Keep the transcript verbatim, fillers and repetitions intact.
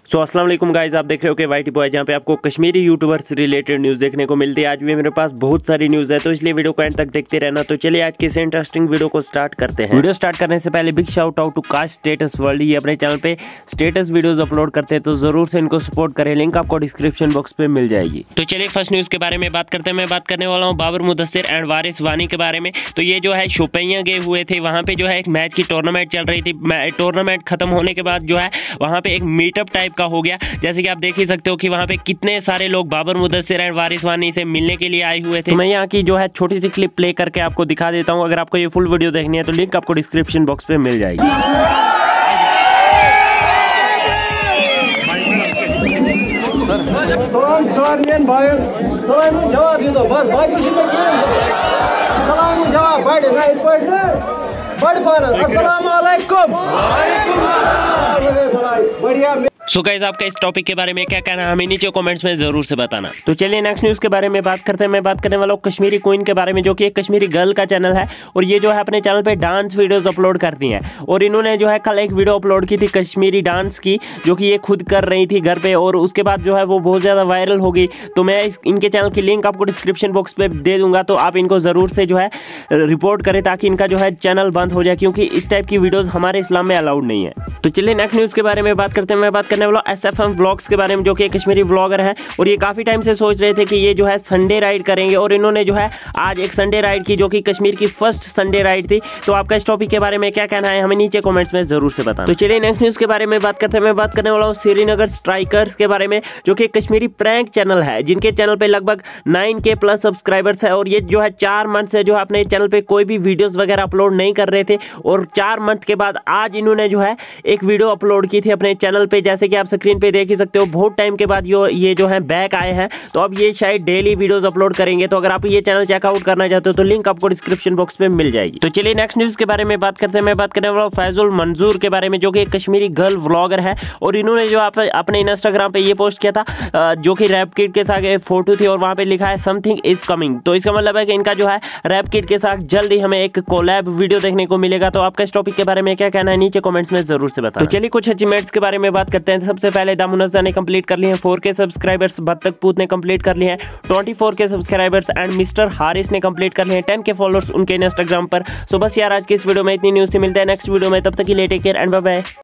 सो अस्सलाम वालेकुम गाइस, आप देख रहे हो कि वाईटी बॉय, जहाँ पे आपको कश्मीरी यूट्यूबर से रिलेटेड न्यूज़ देखने को मिलती है। आज भी मेरे पास बहुत सारी न्यूज़ है, तो इसलिए वीडियो को एंड तक देखते रहना। तो चलिए आज की इस इंटरेस्टिंग वीडियो को स्टार्ट करते हैं। वीडियो स्टार्ट करने से पहले big shout out to Kash status world. ये अपने चैनल पे स्टेटस वीडियोज अपलोड करते हैं, तो जरूर से इनको सपोर्ट करें। लिंक आपको डिस्क्रिप्शन बॉक्स पे मिल जाएगी। तो चलिए फर्स्ट न्यूज़ के बारे में बात करते हैं। मैं बात करने वाला हूँ बाबर मुदस्सिर एंड वारिस वानी के बारे में। तो ये जो है शोपियां गए हुए थे, वहाँ पे जो है एक मैच की टूर्नामेंट चल रही थी। टूर्नामेंट खत्म होने के बाद जो है वहाँ पे एक मीटअप टाइप का हो गया। जैसे कि आप देख ही सकते हो कि वहाँ पे कितने सारे लोग बाबर मुदस्सिर एंड वारिस वानी से मिलने के लिए आए हुए थे। तो मैं यहाँ की जो है छोटी सी क्लिप प्ले करके आपको दिखा देता हूँ। अगर आपको ये फुल वीडियो देखनी है तो लिंक आपको डिस्क्रिप्शन बॉक्स पे मिल जाएगी। सलाम सलाम भाइयों, सलाम जवाब दे दो बस। बाकी सलाम जवाब बड़े ना इतना बड़ पाना। अस्सलाम वालेकुम। वालेकुम अस्सलाम। बढ़िया। सो गाइस, आपका इस टॉपिक के बारे में क्या कहना है हमें नीचे कमेंट्स में जरूर से बताना। तो चलिए नेक्स्ट न्यूज़ के बारे में बात करते हैं। मैं बात करने वाला हूँ कश्मीरी क्वीन के बारे में, जो कि एक कश्मीरी गर्ल का चैनल है और ये जो है अपने चैनल पे डांस वीडियोस अपलोड करती हैं। और इन्होंने जो है कल एक वीडियो अपलोड की थी कश्मीरी डांस की, जो कि ये खुद कर रही थी घर पे, और उसके बाद जो है वो बहुत ज़्यादा वायरल हो गई। तो मैं इस इनके चैनल की लिंक आपको डिस्क्रिप्शन बॉक्स पे दे दूंगा, तो आप इनको ज़रूर से जो है रिपोर्ट करें ताकि इनका जो है चैनल बंद हो जाए, क्योंकि इस टाइप की वीडियोज़ हमारे इस्लाम में अलाउड नहीं है। तो चलिए नेक्स्ट न्यूज़ के बारे में बात करते हैं। मैं बात करने वाला एस एफ एम व्लॉग्स के बारे में, जो कि कश्मीरी व्लॉगर है और ये काफ़ी टाइम से सोच रहे थे कि ये जो है संडे राइड करेंगे, और इन्होंने जो है आज एक संडे राइड की, जो कि कश्मीर की फर्स्ट संडे राइड थी। तो आपका इस टॉपिक के बारे में क्या कहना है हमें नीचे कमेंट्स में जरूर से बताना। तो चलिए नेक्स्ट न्यूज़ के बारे में बात करते हैं। मैं बात करने वाला हूँ श्रीनगर स्ट्राइकर्स के बारे में, जो कि कश्मीरी प्रैंक चैनल है, जिनके चैनल पे लगभग नाइन के प्लस सब्सक्राइबर्स है। और ये जो है चार मंथ से जो है अपने चैनल पे कोई भी वीडियोज़ वगैरह अपलोड नहीं कर रहे थे, और चार मंथ के बाद आज इन्होंने जो है एक वीडियो अपलोड की थी अपने चैनल पे, जैसे कि आप स्क्रीन पे देख ही सकते हो। बहुत टाइम के बाद यो ये जो है बैक आए हैं, तो अब ये शायद डेली वीडियोस अपलोड करेंगे। तो अगर आप ये चैनल चेकआउट करना चाहते हो तो लिंक आपको डिस्क्रिप्शन बॉक्स में मिल जाएगी। तो चलिए नेक्स्ट न्यूज़ के बारे में बात करते हैं। मैं बात करने वाला हूं फैजुल मंजूर के बारे में, जो कि एक कश्मीरी गर्ल व्लॉगर है, और इन्होंने जो आप अपने इंस्टाग्राम पे ये पोस्ट किया था, जो कि रैप किड के साथ एक फोटो थी, और वहाँ पे लिखा है समथिंग इज कमिंग। तो इसका मतलब है कि इनका जो है रैप किड के साथ जल्द ही हमें एक कोलैब वीडियो देखने को मिलेगा। तो आपका इस टॉपिक के बारे में क्या कहना है नीचे कमेंट्स में जरूर से बताना। तो चलिए कुछ अचीवमेंट्स के बारे में बात करते हैं। सबसे पहले दामुनज़्ज़ा ने कंप्लीट कर लिए हैं फोर के सब्सक्राइबर्स, बत्तख पूत ने कंप्लीट कर लिए हैं twenty four K subscribers, and mister Haris ने कंप्लीट कर लिए हैं टेन के फॉलोअर्स उनके इंस्टाग्राम पर। सो बस यार आज की इस वीडियो में इतनी न्यूज़ थी। मिलता है नेक्स्ट वीडियो में, तब तक के लिए take care and bye bye.